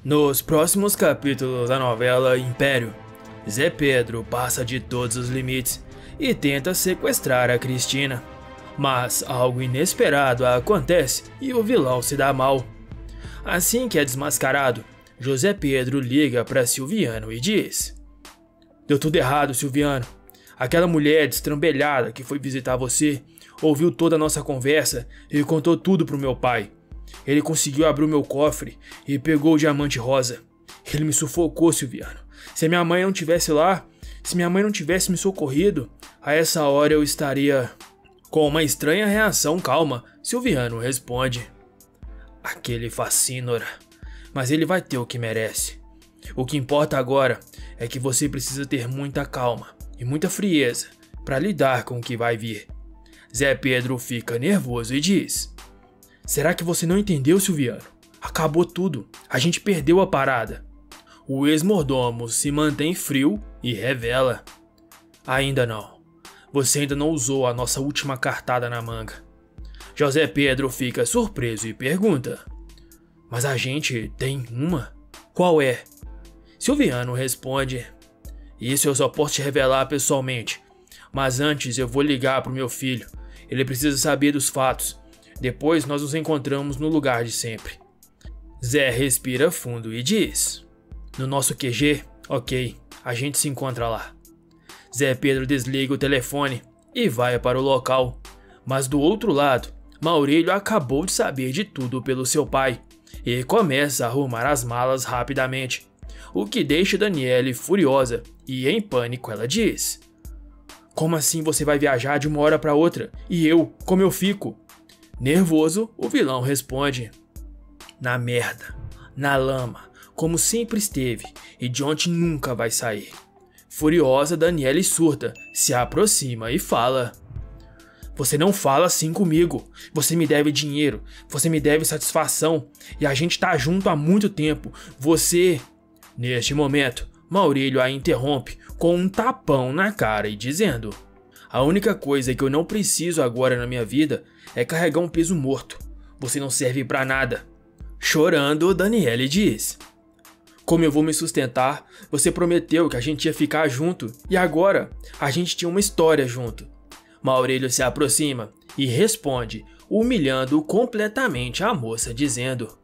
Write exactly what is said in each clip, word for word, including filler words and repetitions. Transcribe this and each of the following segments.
Nos próximos capítulos da novela Império, Zé Pedro passa de todos os limites e tenta sequestrar a Cristina. Mas algo inesperado acontece e o vilão se dá mal. Assim que é desmascarado, José Pedro liga para Silviano e diz: "Deu tudo errado, Silviano. Aquela mulher destrambelhada que foi visitar você ouviu toda a nossa conversa e contou tudo pro meu pai. Ele conseguiu abrir o meu cofre e pegou o diamante rosa. Ele me sufocou, Silviano. Se minha mãe não tivesse lá, se minha mãe não tivesse me socorrido, a essa hora eu estaria..." Com uma estranha reação calma, Silviano responde: "Aquele facínora. Mas ele vai ter o que merece. O que importa agora é que você precisa ter muita calma e muita frieza para lidar com o que vai vir." Zé Pedro fica nervoso e diz: "Será que você não entendeu, Silviano? Acabou tudo. A gente perdeu a parada." O ex-mordomo se mantém frio e revela: "Ainda não. Você ainda não usou a nossa última cartada na manga." José Pedro fica surpreso e pergunta: "Mas a gente tem uma? Qual é?" Silviano responde: "Isso eu só posso te revelar pessoalmente. Mas antes eu vou ligar pro meu filho. Ele precisa saber dos fatos. Depois nós nos encontramos no lugar de sempre." Zé respira fundo e diz: "No nosso Q G? Ok, a gente se encontra lá." Zé Pedro desliga o telefone e vai para o local. Mas do outro lado, Maurílio acabou de saber de tudo pelo seu pai e começa a arrumar as malas rapidamente, o que deixa Daniele furiosa e em pânico ela diz: "Como assim você vai viajar de uma hora para outra? E eu, como eu fico?" Nervoso, o vilão responde: "Na merda, na lama, como sempre esteve e de onde nunca vai sair." Furiosa, Daniele surta, se aproxima e fala: "Você não fala assim comigo. Você me deve dinheiro, você me deve satisfação e a gente tá junto há muito tempo. Você..." Neste momento, Maurílio a interrompe com um tapão na cara e dizendo: "A única coisa que eu não preciso agora na minha vida é carregar um peso morto. Você não serve pra nada." Chorando, Daniele diz: "Como eu vou me sustentar? Você prometeu que a gente ia ficar junto e agora a gente tinha uma história junto." Maurílio se aproxima e responde, humilhando completamente a moça, dizendo: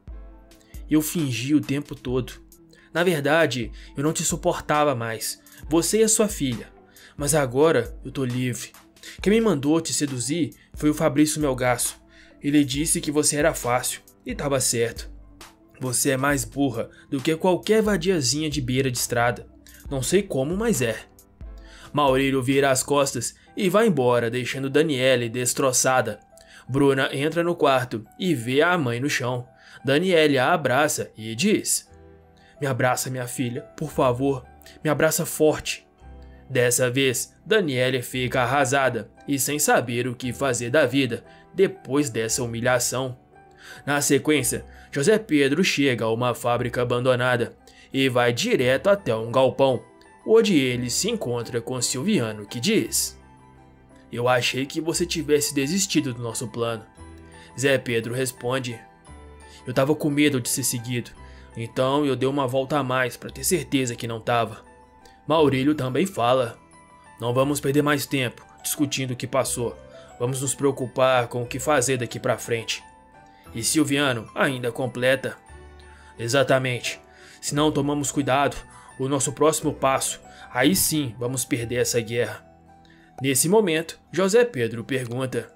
"Eu fingi o tempo todo. Na verdade, eu não te suportava mais, você e a sua filha. Mas agora eu tô livre. Quem me mandou te seduzir foi o Fabrício Melgaço. Ele disse que você era fácil, e tava certo. Você é mais burra do que qualquer vadiazinha de beira de estrada. Não sei como, mas é." Maurílio vira as costas e vai embora, deixando Daniele destroçada. Bruna entra no quarto e vê a mãe no chão. Daniele a abraça e diz: "Me abraça, minha filha, por favor. Me abraça forte." Dessa vez, Daniele fica arrasada e sem saber o que fazer da vida depois dessa humilhação. Na sequência, José Pedro chega a uma fábrica abandonada e vai direto até um galpão, onde ele se encontra com Silviano, que diz: "Eu achei que você tivesse desistido do nosso plano." Zé Pedro responde: "Eu tava com medo de ser seguido, então eu dei uma volta a mais para ter certeza que não tava." Maurílio também fala: "Não vamos perder mais tempo discutindo o que passou. Vamos nos preocupar com o que fazer daqui para frente." E Silviano ainda completa: "Exatamente. Se não tomamos cuidado, o nosso próximo passo, aí sim vamos perder essa guerra." Nesse momento, José Pedro pergunta: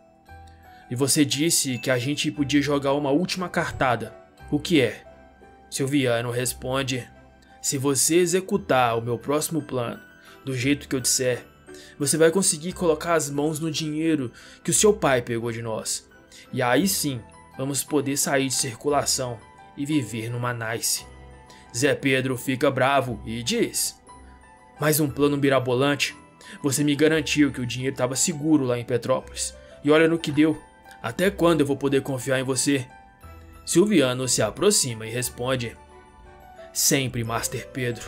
"E você disse que a gente podia jogar uma última cartada. O que é?" Silviano responde: "Se você executar o meu próximo plano do jeito que eu disser, você vai conseguir colocar as mãos no dinheiro que o seu pai pegou de nós. E aí sim, vamos poder sair de circulação e viver numa nice." Zé Pedro fica bravo e diz: "Mais um plano mirabolante? Você me garantiu que o dinheiro estava seguro lá em Petrópolis. E olha no que deu. Até quando eu vou poder confiar em você?" Silviano se aproxima e responde: "Sempre, Master Pedro.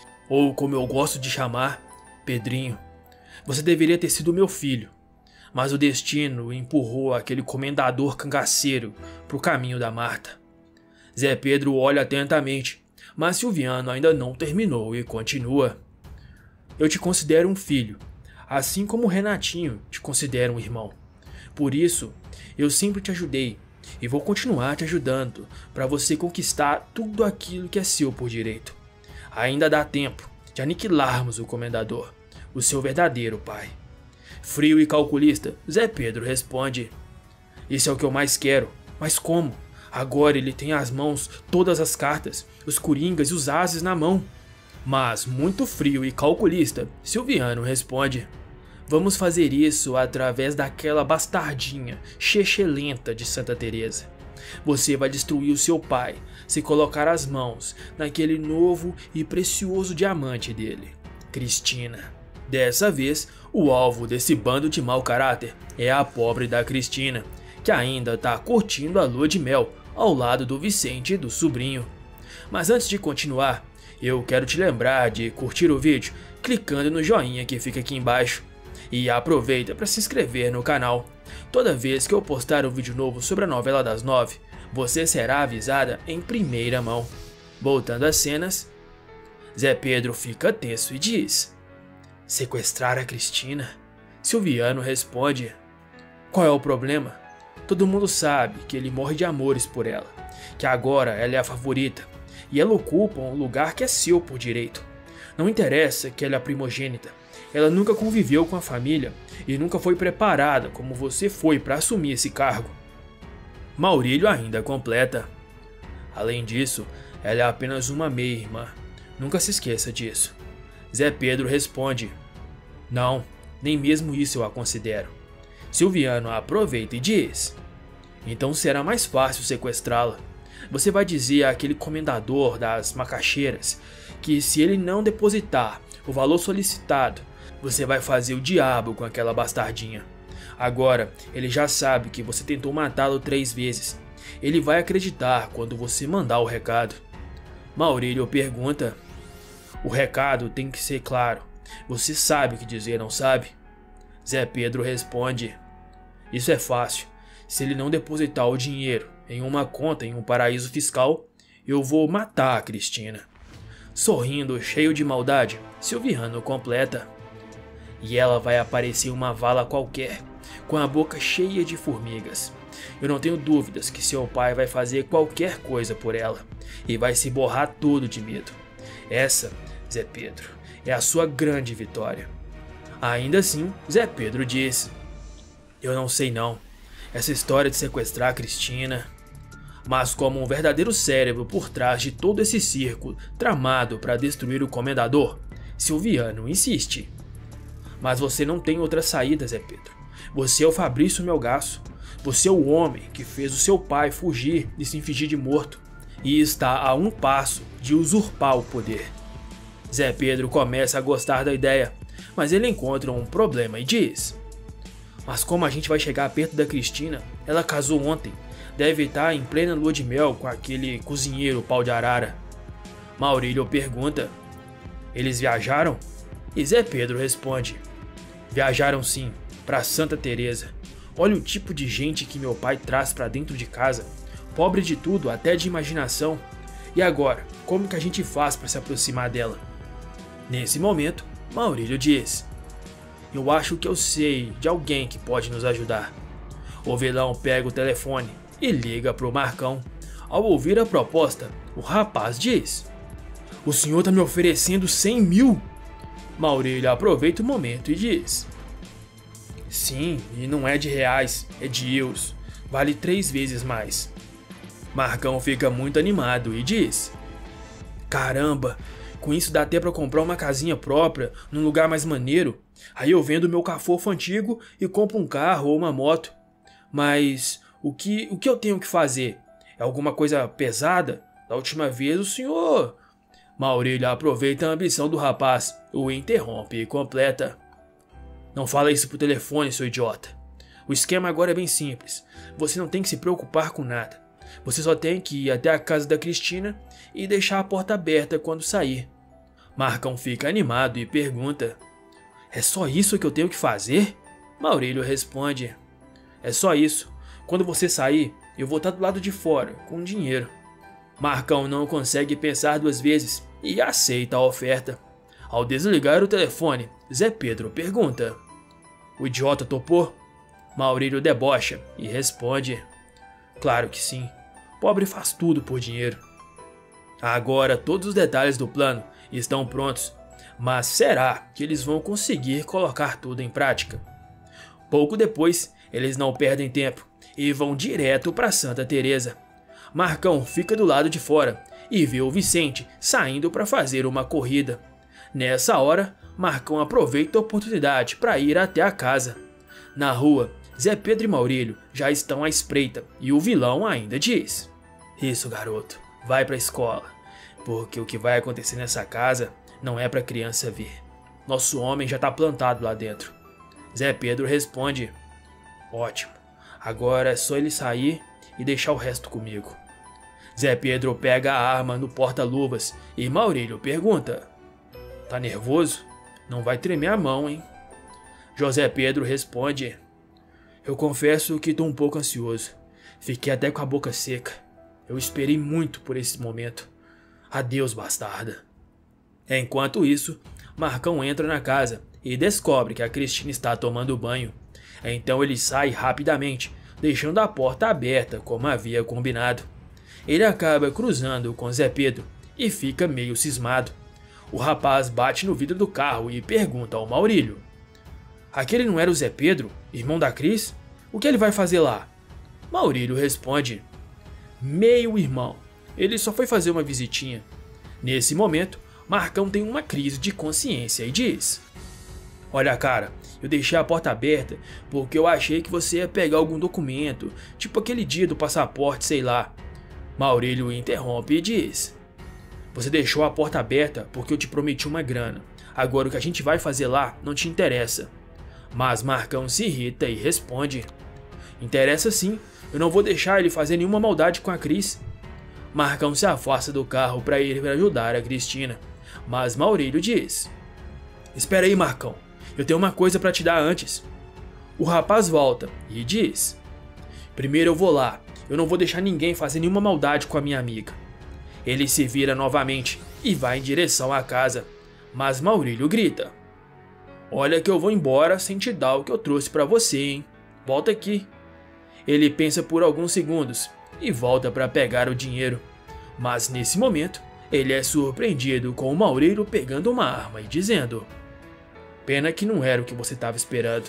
Ou como eu gosto de chamar, Pedrinho. Você deveria ter sido meu filho. Mas o destino empurrou aquele comendador cangaceiro pro caminho da Marta." Zé Pedro olha atentamente mas Silviano ainda não terminou e continua. Eu te considero um filho, assim como Renatinho te considera um irmão. Por isso, eu sempre te ajudei e vou continuar te ajudando para você conquistar tudo aquilo que é seu por direito. Ainda dá tempo de aniquilarmos o Comendador, o seu verdadeiro pai. Frio e calculista, Zé Pedro responde. Isso é o que eu mais quero, mas como? Agora ele tem às mãos todas as cartas, os coringas e os ases na mão. Mas, muito frio e calculista, Silviano responde. Vamos fazer isso através daquela bastardinha chechelenta de Santa Teresa. Você vai destruir o seu pai se colocar as mãos naquele novo e precioso diamante dele, Cristina. Dessa vez, o alvo desse bando de mau caráter é a pobre da Cristina, que ainda tá curtindo a lua de mel ao lado do Vicente e do sobrinho. Mas antes de continuar, eu quero te lembrar de curtir o vídeo clicando no joinha que fica aqui embaixo. E aproveita para se inscrever no canal. Toda vez que eu postar um vídeo novo sobre a novela das nove, você será avisada em primeira mão. Voltando às cenas, Zé Pedro fica tenso e diz: sequestrar a Cristina? Silviano responde: qual é o problema? Todo mundo sabe que ele morre de amores por ela, que agora ela é a favorita, e ela ocupa um lugar que é seu por direito. Não interessa que ela é a primogênita, ela nunca conviveu com a família e nunca foi preparada como você foi para assumir esse cargo. Maurílio ainda completa. Além disso, ela é apenas uma meia-irmã, nunca se esqueça disso. Zé Pedro responde: não, nem mesmo isso eu a considero. Silviano aproveita e diz: então será mais fácil sequestrá-la. Você vai dizer àquele comendador das macaxeiras que se ele não depositar o valor solicitado, você vai fazer o diabo com aquela bastardinha. Agora, ele já sabe que você tentou matá-lo três vezes. Ele vai acreditar quando você mandar o recado. Maurílio pergunta: o recado tem que ser claro. Você sabe o que dizer, não sabe? Zé Pedro responde: isso é fácil. Se ele não depositar o dinheiro em uma conta em um paraíso fiscal, eu vou matar a Cristina. Sorrindo, cheio de maldade, Silviano completa: e ela vai aparecer uma vala qualquer, com a boca cheia de formigas. Eu não tenho dúvidas que seu pai vai fazer qualquer coisa por ela, e vai se borrar todo de medo. Essa, Zé Pedro, é a sua grande vitória. Ainda assim, Zé Pedro diz: eu não sei não, essa história de sequestrar a Cristina... Mas como um verdadeiro cérebro por trás de todo esse circo tramado para destruir o Comendador, Silviano insiste. Mas você não tem outra saída, Zé Pedro. Você é o Fabrício Melgaço. Você é o homem que fez o seu pai fugir e se fingir de morto, e está a um passo de usurpar o poder. Zé Pedro começa a gostar da ideia, mas ele encontra um problema e diz: mas como a gente vai chegar perto da Cristina? Ela casou ontem. Deve estar em plena lua de mel com aquele cozinheiro pau de arara. Maurílio pergunta: eles viajaram? E Zé Pedro responde: viajaram sim, para Santa Teresa. Olha o tipo de gente que meu pai traz para dentro de casa. Pobre de tudo, até de imaginação. E agora, como que a gente faz para se aproximar dela? Nesse momento, Maurílio diz: eu acho que eu sei de alguém que pode nos ajudar. O vilão pega o telefone e liga pro Marcão. Ao ouvir a proposta, o rapaz diz: o senhor tá me oferecendo cem mil? Maurílio aproveita o momento e diz: sim, e não é de reais, é de euros. Vale três vezes mais. Marcão fica muito animado e diz: caramba, com isso dá até pra comprar uma casinha própria, num lugar mais maneiro. Aí eu vendo meu cafofo antigo e compro um carro ou uma moto. Mas o que, o que eu tenho que fazer? É alguma coisa pesada? Da última vez o senhor... Maurílio aproveita a ambição do rapaz, o interrompe e completa: não fala isso por telefone, seu idiota. O esquema agora é bem simples. Você não tem que se preocupar com nada. Você só tem que ir até a casa da Cristina e deixar a porta aberta quando sair. Marcão fica animado e pergunta: é só isso que eu tenho que fazer? Maurílio responde: é só isso. Quando você sair, eu vou estar do lado de fora, com dinheiro. Marcão não consegue pensar duas vezes e aceita a oferta. Ao desligar o telefone, Zé Pedro pergunta: "O idiota topou?" Maurílio debocha e responde: "Claro que sim. Pobre faz tudo por dinheiro." Agora todos os detalhes do plano estão prontos, mas será que eles vão conseguir colocar tudo em prática? Pouco depois, eles não perdem tempo e vão direto para Santa Teresa. Marcão fica do lado de fora e vê o Vicente saindo para fazer uma corrida. Nessa hora, Marcão aproveita a oportunidade para ir até a casa. Na rua, Zé Pedro e Maurílio já estão à espreita e o vilão ainda diz: "Isso, garoto, vai pra escola, porque o que vai acontecer nessa casa não é pra criança ver. Nosso homem já tá plantado lá dentro." Zé Pedro responde: "Ótimo, agora é só ele sair e deixar o resto comigo." Zé Pedro pega a arma no porta-luvas e Maurílio pergunta: "Tá nervoso? Não vai tremer a mão, hein?" José Pedro responde: "Eu confesso que tô um pouco ansioso. Fiquei até com a boca seca. Eu esperei muito por esse momento. Adeus, bastarda." Enquanto isso, Marcão entra na casa e descobre que a Cristina está tomando banho. Então ele sai rapidamente, deixando a porta aberta como havia combinado. Ele acaba cruzando com Zé Pedro e fica meio cismado. O rapaz bate no vidro do carro e pergunta ao Maurílio: "Aquele não era o Zé Pedro, irmão da Cris? O que ele vai fazer lá?" Maurílio responde: "Meio irmão, ele só foi fazer uma visitinha." Nesse momento, Marcão tem uma crise de consciência e diz: "Olha, cara, eu deixei a porta aberta porque eu achei que você ia pegar algum documento, tipo aquele dia do passaporte, sei lá." Maurílio interrompe e diz: "Você deixou a porta aberta porque eu te prometi uma grana. Agora o que a gente vai fazer lá não te interessa." Mas Marcão se irrita e responde: "Interessa sim, eu não vou deixar ele fazer nenhuma maldade com a Cris." Marcão se afasta do carro para ir ajudar a Cristina, mas Maurílio diz: "Espera aí, Marcão, eu tenho uma coisa para te dar antes." O rapaz volta e diz: "Primeiro eu vou lá, eu não vou deixar ninguém fazer nenhuma maldade com a minha amiga." Ele se vira novamente e vai em direção à casa, mas Maurílio grita: "Olha que eu vou embora sem te dar o que eu trouxe para você, hein? Volta aqui." Ele pensa por alguns segundos e volta para pegar o dinheiro, mas nesse momento ele é surpreendido com o Maurílio pegando uma arma e dizendo: "Pena que não era o que você estava esperando."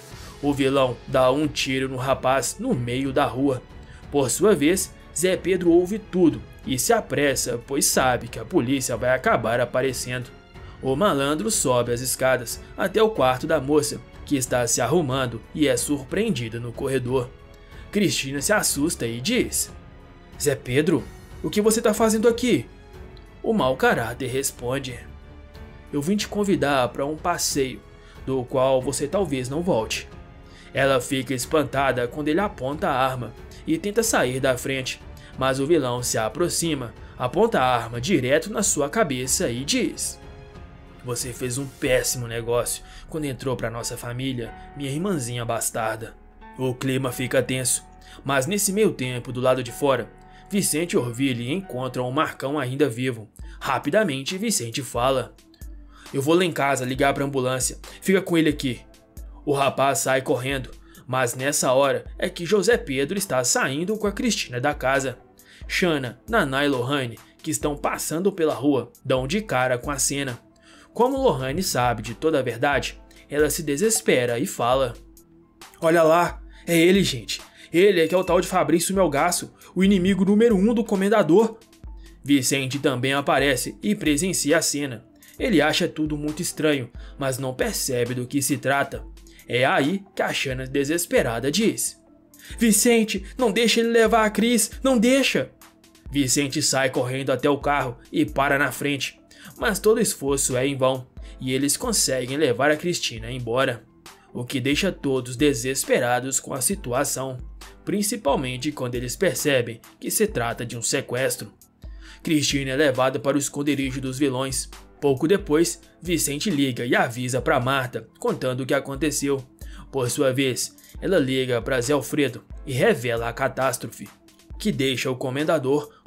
O vilão dá um tiro no rapaz no meio da rua. Por sua vez, Zé Pedro ouve tudo e se apressa, pois sabe que a polícia vai acabar aparecendo. O malandro sobe as escadas até o quarto da moça, que está se arrumando e é surpreendida no corredor. Cristina se assusta e diz: "Zé Pedro, o que você está fazendo aqui?" O mau caráter responde: "Eu vim te convidar para um passeio, do qual você talvez não volte." Ela fica espantada quando ele aponta a arma e tenta sair da frente, mas o vilão se aproxima, aponta a arma direto na sua cabeça e diz: "Você fez um péssimo negócio quando entrou para nossa família, minha irmãzinha bastarda." O clima fica tenso, mas nesse meio tempo, do lado de fora, Vicente e Orville encontram o Marcão ainda vivo. Rapidamente, Vicente fala: "Eu vou lá em casa ligar para a ambulância, fica com ele aqui." O rapaz sai correndo, mas nessa hora é que José Pedro está saindo com a Cristina da casa. Xana, Naná e Lohane, que estão passando pela rua, dão de cara com a cena. Como Lohane sabe de toda a verdade, ela se desespera e fala: "Olha lá, é ele, gente. Ele é que é o tal de Fabrício Melgaço, o inimigo número um do comendador." Vicente também aparece e presencia a cena. Ele acha tudo muito estranho, mas não percebe do que se trata. É aí que a Xana, desesperada, diz: "Vicente, não deixa ele levar a Cris, não deixa!" Vicente sai correndo até o carro e para na frente, mas todo esforço é em vão, e eles conseguem levar a Cristina embora, o que deixa todos desesperados com a situação, principalmente quando eles percebem que se trata de um sequestro. Cristina é levada para o esconderijo dos vilões. Pouco depois, Vicente liga e avisa para Marta, contando o que aconteceu. Por sua vez, ela liga para Zé Alfredo e revela a catástrofe, que deixa o comendador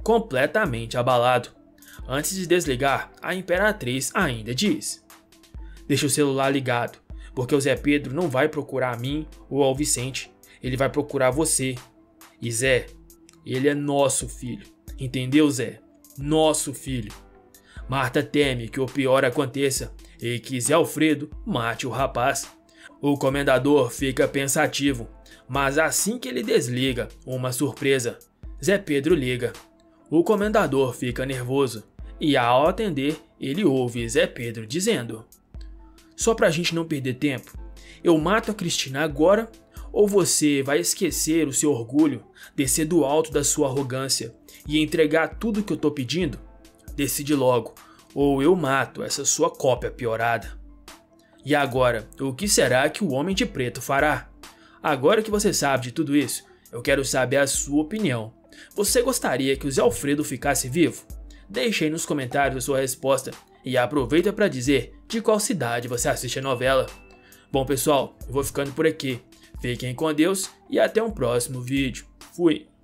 completamente abalado. Antes de desligar, a Imperatriz ainda diz: deixa o celular ligado, porque o Zé Pedro não vai procurar a mim ou ao Vicente, ele vai procurar você. E Zé, ele é nosso filho, entendeu, Zé? Nosso filho. Marta teme que o pior aconteça e que Zé Alfredo mate o rapaz. O comendador fica pensativo, mas assim que ele desliga, uma surpresa. Zé Pedro liga. O comendador fica nervoso e ao atender, ele ouve Zé Pedro dizendo: só pra gente não perder tempo, eu mato a Cristina agora ou você vai esquecer o seu orgulho, descer do alto da sua arrogância e entregar tudo que eu tô pedindo? Decide logo, ou eu mato essa sua cópia piorada. E agora, o que será que o Homem de Preto fará? Agora que você sabe de tudo isso, eu quero saber a sua opinião. Você gostaria que o Zé Alfredo ficasse vivo? Deixe aí nos comentários a sua resposta e aproveita para dizer de qual cidade você assiste a novela. Bom pessoal, eu vou ficando por aqui. Fiquem com Deus e até um próximo vídeo. Fui!